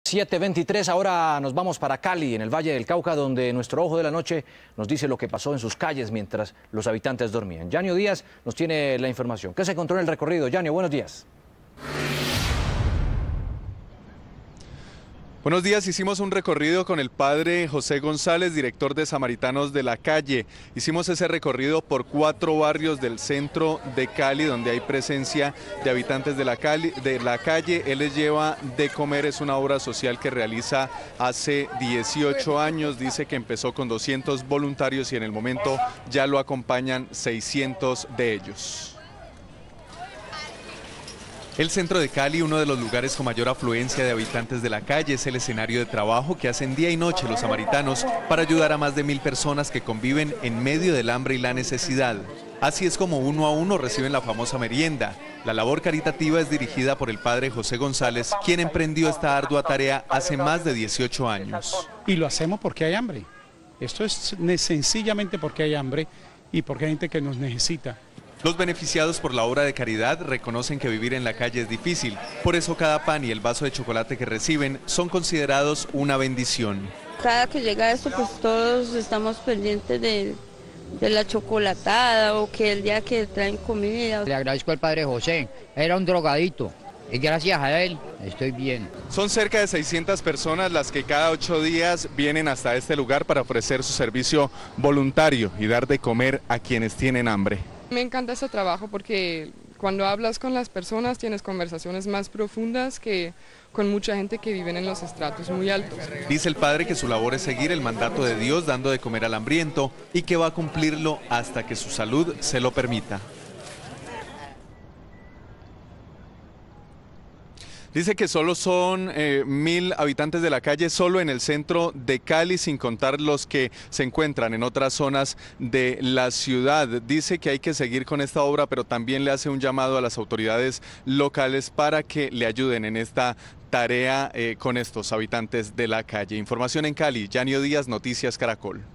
7:23, ahora nos vamos para Cali, en el Valle del Cauca, donde nuestro ojo de la noche nos dice lo que pasó en sus calles mientras los habitantes dormían. Yanio Díaz nos tiene la información. ¿Qué se encontró en el recorrido? Yanio, buenos días. Buenos días, hicimos un recorrido con el padre José González, director de Samaritanos de la Calle. Hicimos ese recorrido por 4 barrios del centro de Cali, donde hay presencia de habitantes de la calle. Él les lleva de comer, es una obra social que realiza hace 18 años. Dice que empezó con 200 voluntarios y en el momento ya lo acompañan 600 de ellos. El centro de Cali, uno de los lugares con mayor afluencia de habitantes de la calle, es el escenario de trabajo que hacen día y noche los samaritanos para ayudar a más de 1000 personas que conviven en medio del hambre y la necesidad. Así es como uno a uno reciben la famosa merienda. La labor caritativa es dirigida por el padre José González, quien emprendió esta ardua tarea hace más de 18 años. Y lo hacemos porque hay hambre. Esto es sencillamente porque hay hambre y porque hay gente que nos necesita. Los beneficiados por la obra de caridad reconocen que vivir en la calle es difícil, por eso cada pan y el vaso de chocolate que reciben son considerados una bendición. Cada que llega esto, pues todos estamos pendientes de la chocolatada o que el día que traen comida. Le agradezco al padre José, era un drogadito y gracias a él estoy bien. Son cerca de 600 personas las que cada 8 días vienen hasta este lugar para ofrecer su servicio voluntario y dar de comer a quienes tienen hambre. Me encanta este trabajo porque cuando hablas con las personas tienes conversaciones más profundas que con mucha gente que vive en los estratos muy altos. Dice el padre que su labor es seguir el mandato de Dios dando de comer al hambriento y que va a cumplirlo hasta que su salud se lo permita. Dice que solo son 1000 habitantes de la calle, solo en el centro de Cali, sin contar los que se encuentran en otras zonas de la ciudad. Dice que hay que seguir con esta obra, pero también le hace un llamado a las autoridades locales para que le ayuden en esta tarea con estos habitantes de la calle. Información en Cali, Yanio Díaz, Noticias Caracol.